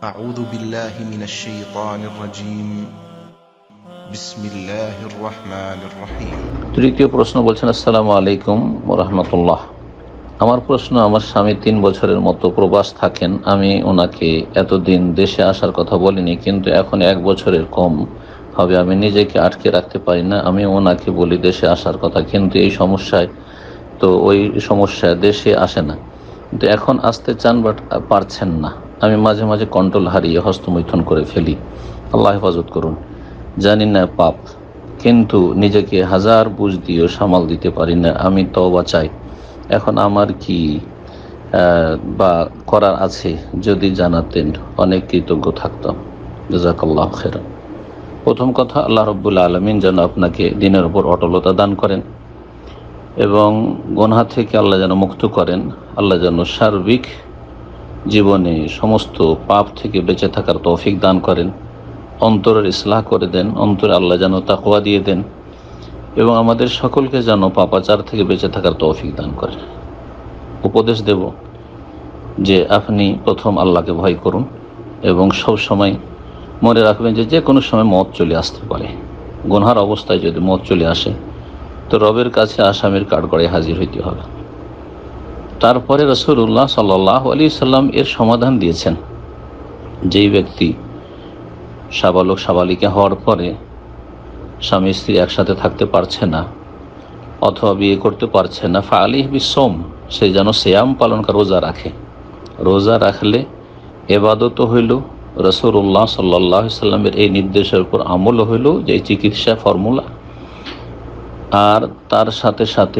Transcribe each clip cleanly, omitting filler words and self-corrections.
أعوذ بالله من الشيطان الرجيم بسم الله الرحمن الرحيم তৃতীয় প্রশ্ন বলছেন, আসসালামু আলাইকুম ওয়া রাহমাতুল্লাহ। আমার প্রশ্ন, আমার স্বামী 3 বছরের মতো প্রবাস থাকেন। আমি ওনাকে এতদিন দেশে আসার কথা বলিনি, কিন্তু এখন 1 বছরের কম হবে। আমি নিজেকে আটকে রাখতে পারি না। আমি ওনাকে বলি দেশে আসার কথা, কিন্তু এই সমস্যায় ওই সমস্যায় দেশে আসে না। কিন্তু এখন আসতে চান, বাট পারছেন না। আমি মাঝে মাঝে কন্ট্রোল হারিয়ে হস্তমৈথুন করে ফেলি। আল্লাহ হেফাজত করুন। জানি না পাপ, কিন্তু নিজেকে হাজার বুঝ দিয়েও সামাল দিতে পারি না। আমি তওবা চাই। এখন আমার কি বা করার আছে, যদি জানাতেন অনেক কৃতজ্ঞ থাকতাম। জাযাকাল্লাহু খাইরান। প্রথম কথা, আল্লাহ রাব্বুল আলামিন যেন আপনাকে দ্বীনের উপর অটলতা দান করেন এবং গুনাহ থেকে আল্লাহ যেন মুক্ত করেন। আল্লাহ যেন সার্বিক জীবনে সমস্ত পাপ থেকে বেঁচে থাকার তৌফিক দান করেন। অন্তরের ইসলাহ করে দেন। অন্তরে আল্লাহ যেন তাকওয়া দিয়ে দেন এবং আমাদের সকলকে যেন পাপাচার থেকে বেঁচে থাকার তৌফিক দান করেন। উপদেশ দেব যে আপনি প্রথম আল্লাহকে ভয় করুন এবং সব সময় মনে রাখবেন যে কোনো সময় মওত চলে আসতে পারে। গুনহার অবস্থায় যদি মওত চলে আসে, তো রবের কাছে আসামির কাঠগড়ায় হাজির হইতে হবে। তারপরে রাসূলুল্লাহ সাল্লাল্লাহু আলাইহি সাল্লাম এর সমাধান দিয়েছেন। যেই ব্যক্তি সাবালক সাবালিকা হওয়ার পরে স্বামী স্ত্রী একসাথে থাকতে পারছে না অথবা বিয়ে করতে পারছে না, ফাআলিহি বিসওম, সে যেন সিয়াম পালন করে, রোজা রাখে। রোজা রাখলে ইবাদত হইল, রাসূলুল্লাহ সাল্লাল্লাহু আলাইহি সাল্লামের এই নির্দেশের উপর আমল হইল, যে চিকিৎসা ফর্মুলা। আর তার সাথে সাথে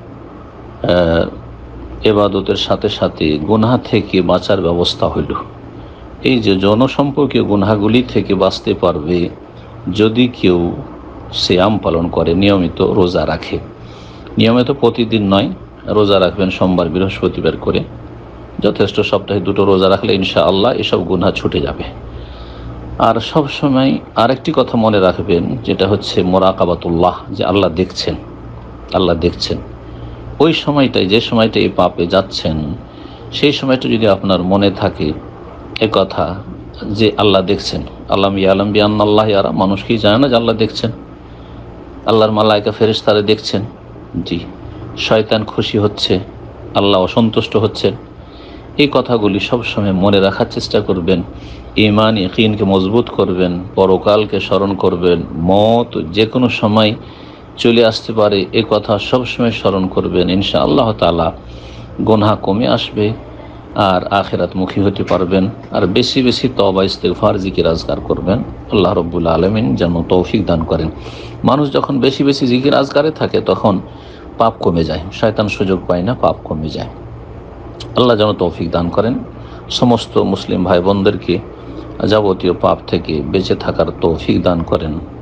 ইবাদতের সাথে সাথে গুনাহ থেকে বাঁচার ব্যবস্থা হইল। এই যে জনসম্পর্কীয় গুনাহগুলি থেকে বাঁচতে পারবে যদি কেউ সিয়াম পালন করে, নিয়মিত রোজা রাখে। নিয়মিত প্রতিদিন নয়, রোজা রাখবেন সোমবার বৃহস্পতিবার করে, যথেষ্ট। সপ্তাহে 2টো রোজা রাখলে ইনশাআল্লাহ এসব গুনাহ ছুটে যাবে। আর সব সময় আরেকটি কথা মনে রাখবেন, যেটা হচ্ছে মুরাকাবাতুল্লাহ, যে আল্লাহ দেখছেন। আল্লাহ দেখছেন ওই সময়টায়, যে সময়টা এই পাপে যাচ্ছেন, সেই সময়টা যদি আপনার মনে থাকে এ কথা যে আল্লাহ দেখছেন। আল্লাম ইয়ালাম বিআন্নাল্লাহ ইয়ারা, মানুষ কি জানে না যে আল্লাহ দেখছেন? আল্লাহর মালায়েকা ফেরেশতারা দেখছেন। জি। শয়তান খুশি হচ্ছে, আল্লাহ অসন্তুষ্ট হচ্ছেন। এই কথাগুলি সবসময় মনে রাখার চেষ্টা করবেন। ঈমান ইয়াকিনকে মজবুত করবেন, পরকালকে স্মরণ করবেন। মওত যে কোনো সময় চলে আসতে পারে, এ কথা সবসময় স্মরণ করবেন। ইনশাআল্লাহ তাআলা গুনাহ কমে আসবে আর আখিরাতমুখী হতে পারবেন। আর বেশি বেশি তওবা ইস্তিগফার জিকির আজকার করবেন। আল্লাহ রাব্বুল আলামিন যেন তৌফিক দান করেন। মানুষ যখন বেশি বেশি জিকির আজকারে থাকে, তখন পাপ কমে যায়, শয়তান সুযোগ পায় না, পাপ কমে যায়। আল্লাহ যেন তৌফিক দান করেন। সমস্ত মুসলিম ভাই বোনদেরকে যাবতীয় পাপ থেকে বেঁচে থাকার তৌফিক দান করেন।